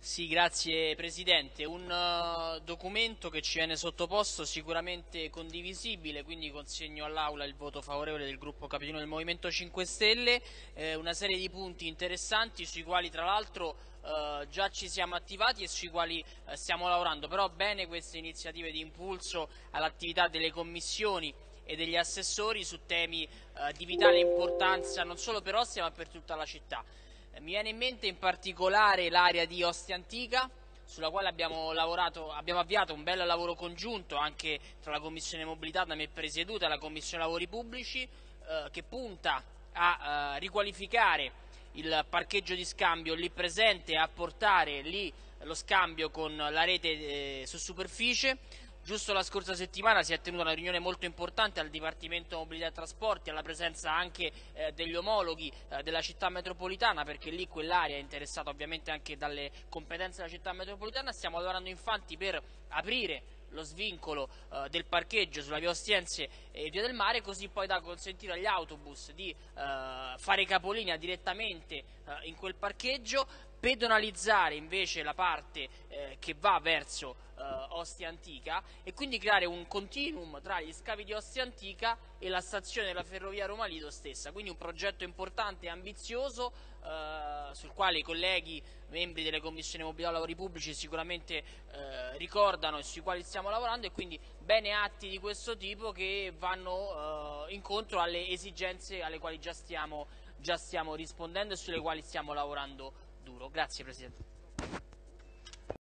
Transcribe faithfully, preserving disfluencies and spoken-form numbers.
Sì, grazie Presidente. Un uh, documento che ci viene sottoposto sicuramente condivisibile, quindi consegno all'Aula il voto favorevole del gruppo capitano del Movimento cinque Stelle, eh, una serie di punti interessanti sui quali tra l'altro uh, già ci siamo attivati e sui quali uh, stiamo lavorando, però bene queste iniziative di impulso all'attività delle commissioni e degli assessori su temi uh, di vitale importanza non solo per Ostia ma per tutta la città. Mi viene in mente in particolare l'area di Ostia Antica, sulla quale abbiamo lavorato, abbiamo avviato un bel lavoro congiunto anche tra la Commissione Mobilità da me presieduta e la Commissione Lavori Pubblici, eh, che punta a eh, riqualificare il parcheggio di scambio lì presente e a portare lì lo scambio con la rete eh, su superficie. Giusto la scorsa settimana si è tenuta una riunione molto importante al Dipartimento Mobilità e Trasporti, alla presenza anche eh, degli omologhi eh, della città metropolitana, perché lì quell'area è interessata ovviamente anche dalle competenze della città metropolitana. Stiamo lavorando infatti per aprire lo svincolo eh, del parcheggio sulla via Ostiense e via del Mare, così poi da consentire agli autobus di eh, fare capolinea direttamente eh, in quel parcheggio, pedonalizzare invece la parte eh, che va verso eh, Ostia Antica e quindi creare un continuum tra gli scavi di Ostia Antica e la stazione della ferrovia Roma Lido stessa, quindi un progetto importante e ambizioso eh, sul quale i colleghi membri delle commissioni mobilità e lavori pubblici sicuramente eh, ricordano e sui quali stiamo lavorando, e quindi bene atti di questo tipo che vanno eh, incontro alle esigenze alle quali già stiamo, già stiamo rispondendo e sulle quali stiamo lavorando duro. Grazie Presidente.